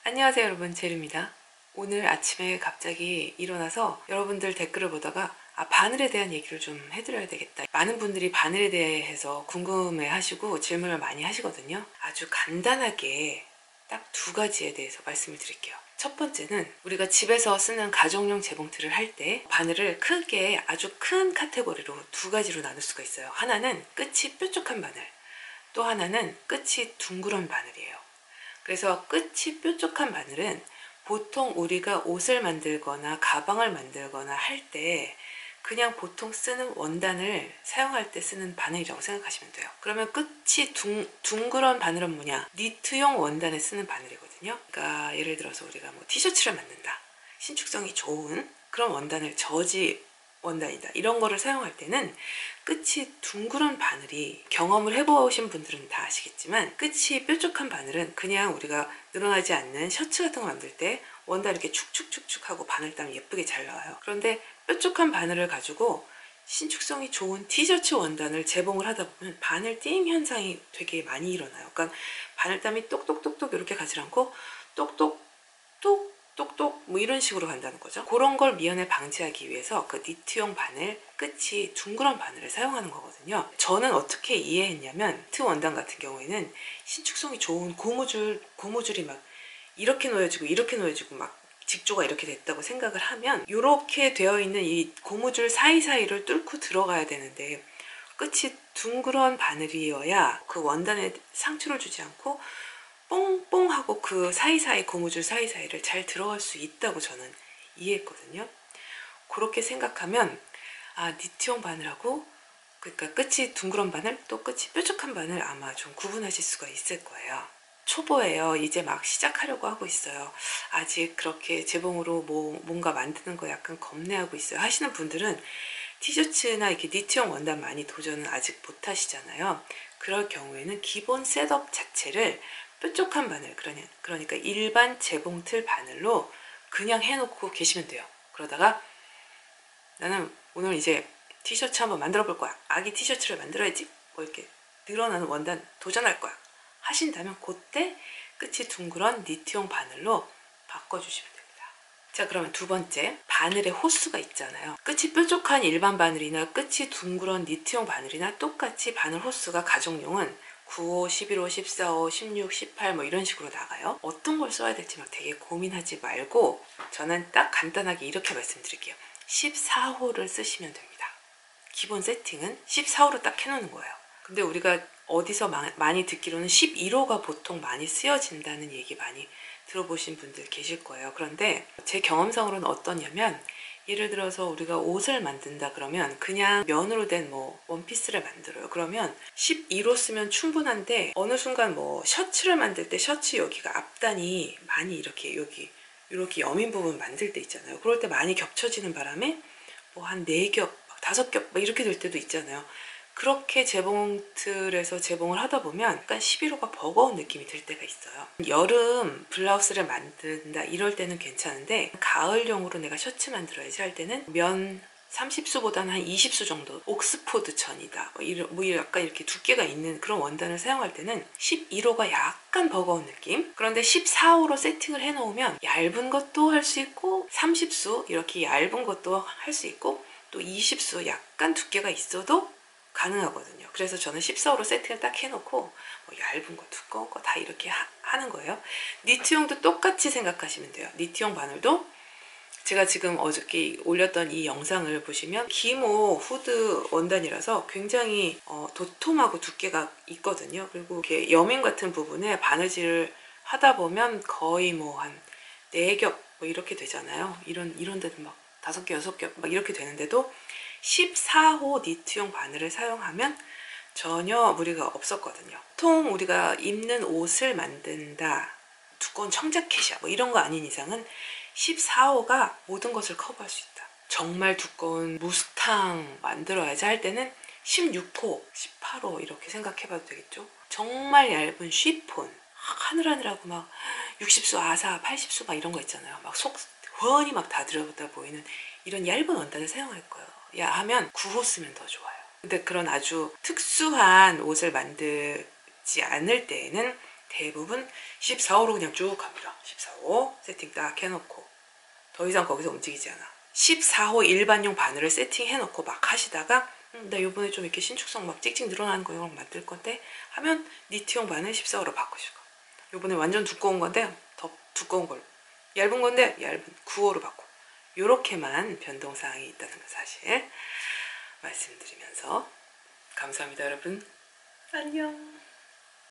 안녕하세요 여러분, 제르입니다. 오늘 아침에 갑자기 일어나서 여러분들 댓글을 보다가 바늘에 대한 얘기를 좀 해드려야 되겠다. 많은 분들이 바늘에 대해서 궁금해 하시고 질문을 많이 하시거든요. 아주 간단하게 딱 두 가지에 대해서 말씀을 드릴게요. 첫 번째는 우리가 집에서 쓰는 가정용 재봉틀을 할 때 바늘을 크게 아주 큰 카테고리로 두 가지로 나눌 수가 있어요. 하나는 끝이 뾰족한 바늘, 또 하나는 끝이 둥그런 바늘이에요. 그래서 끝이 뾰족한 바늘은 보통 우리가 옷을 만들거나 가방을 만들거나 할 때 그냥 보통 쓰는 원단을 사용할 때 쓰는 바늘이라고 생각하시면 돼요. 그러면 끝이 둥그런 바늘은 뭐냐? 니트용 원단에 쓰는 바늘이거든요. 그러니까 예를 들어서 우리가 뭐 티셔츠를 만든다, 신축성이 좋은 그런 원단을 저지 원단이다, 이런 거를 사용할 때는 끝이 둥그런 바늘이, 경험을 해보신 분들은 다 아시겠지만 끝이 뾰족한 바늘은 그냥 우리가 늘어나지 않는 셔츠 같은 거 만들 때 원단 이렇게 축축축축 하고 바늘 따면 예쁘게 잘 나와요. 그런데 뾰족한 바늘을 가지고 신축성이 좋은 티셔츠 원단을 재봉을 하다 보면 바늘 띵 현상이 되게 많이 일어나요. 그러니까 바늘땀이 똑똑똑똑 이렇게 가지 않고 똑똑똑 똑똑 뭐 이런 식으로 간다는 거죠. 그런 걸 미연에 방지하기 위해서 그 니트용 바늘 끝이 둥그런 바늘을 사용하는 거거든요. 저는 어떻게 이해했냐면 니트 원단 같은 경우에는 신축성이 좋은 고무줄이 막 이렇게 놓여지고 이렇게 놓여지고 막 직조가 이렇게 됐다고 생각을 하면 이렇게 되어 있는 이 고무줄 사이사이를 뚫고 들어가야 되는데 끝이 둥그런 바늘이어야 그 원단에 상처를 주지 않고 뽕뽕하고 그 사이사이, 고무줄 사이사이를 잘 들어갈 수 있다고 저는 이해했거든요. 그렇게 생각하면 니트용 바늘하고, 그러니까 끝이 둥그런 바늘 또 끝이 뾰족한 바늘 아마 좀 구분하실 수가 있을 거예요. 초보예요. 이제 막 시작하려고 하고 있어요. 아직 그렇게 재봉으로 뭔가 만드는 거 약간 겁내하고 있어요 하시는 분들은 티셔츠나 이렇게 니트용 원단 많이 도전은 아직 못 하시잖아요. 그럴 경우에는 기본 셋업 자체를 뾰족한 바늘, 그러니까 일반 재봉틀 바늘로 그냥 해놓고 계시면 돼요. 그러다가 나는 오늘 이제 티셔츠 한번 만들어 볼 거야, 아기 티셔츠를 만들어야지, 뭐 이렇게 늘어나는 원단 도전할 거야 하신다면 그때 끝이 둥그런 니트용 바늘로 바꿔주시면 됩니다. 자, 그러면 두 번째, 바늘의 호수가 있잖아요. 끝이 뾰족한 일반 바늘이나 끝이 둥그런 니트용 바늘이나 똑같이 바늘 호수가 가정용은 9호, 11호, 14호, 16, 18 뭐 이런 식으로 나가요. 어떤 걸 써야 될지 막 되게 고민하지 말고 저는 딱 간단하게 이렇게 말씀드릴게요. 14호를 쓰시면 됩니다. 기본 세팅은 14호로 딱 해놓는 거예요. 근데 우리가 어디서 많이 듣기로는 11호가 보통 많이 쓰여진다는 얘기 많이 들어보신 분들 계실 거예요. 그런데 제 경험상으로는 어떠냐면, 예를 들어서 우리가 옷을 만든다 그러면 그냥 면으로 된 뭐 원피스를 만들어요. 그러면 12호 쓰면 충분한데 어느 순간 뭐 셔츠를 만들 때 셔츠 여기가 앞단이 많이 이렇게 여기 이렇게 여민 부분 만들 때 있잖아요. 그럴 때 많이 겹쳐지는 바람에 뭐 한 4겹, 5겹 막 이렇게 될 때도 있잖아요. 그렇게 재봉틀에서 재봉을 하다 보면 약간 11호가 버거운 느낌이 들 때가 있어요. 여름 블라우스를 만든다 이럴 때는 괜찮은데 가을용으로 내가 셔츠 만들어야지 할 때는 면 30수보다는 한 20수 정도, 옥스포드 천이다 뭐 약간 이렇게 두께가 있는 그런 원단을 사용할 때는 11호가 약간 버거운 느낌. 그런데 14호로 세팅을 해놓으면 얇은 것도 할 수 있고 30수 이렇게 얇은 것도 할 수 있고 또 20수 약간 두께가 있어도 가능하거든요. 그래서 저는 14호로 세팅을 딱 해놓고 뭐 얇은 거 두꺼운 거 다 이렇게 하는 거예요. 니트용도 똑같이 생각하시면 돼요. 니트용 바늘도 제가 지금 어저께 올렸던 이 영상을 보시면 기모 후드 원단이라서 굉장히 도톰하고 두께가 있거든요. 그리고 이렇게 여민 같은 부분에 바느질을 하다 보면 거의 뭐 한 4겹 뭐 이렇게 되잖아요. 이런 데도 막 5겹, 6겹 막 이렇게 되는데도 14호 니트용 바늘을 사용하면 전혀 무리가 없었거든요. 보통 우리가 입는 옷을 만든다, 두꺼운 청자켓이야 뭐 이런 거 아닌 이상은 14호가 모든 것을 커버할 수 있다. 정말 두꺼운 무스탕 만들어야지 할 때는 16호, 18호 이렇게 생각해봐도 되겠죠. 정말 얇은 쉬폰, 하늘하늘하고 막 60수 아사, 80수 막 이런 거 있잖아요. 막 속 훤히 막 다 들여다 보이는 이런 얇은 원단을 사용할 거예요. 야 하면 9호 쓰면 더 좋아요. 근데 그런 아주 특수한 옷을 만들지 않을 때에는 대부분 14호로 그냥 쭉 갑니다. 14호 세팅 딱 해놓고 더 이상 거기서 움직이지 않아. 14호 일반용 바늘을 세팅해놓고 막 하시다가 나 요번에 좀 이렇게 신축성 막 찍찍 늘어나는 거 이런 거 만들 건데 하면 니트용 바늘 14호로 바꾸시고, 요번에 완전 두꺼운 건데 더 두꺼운 걸로, 얇은 건데 얇은 9호로 바꾸고, 요렇게만 변동사항이 있다는 거 사실 말씀드리면서 감사합니다 여러분. 안녕.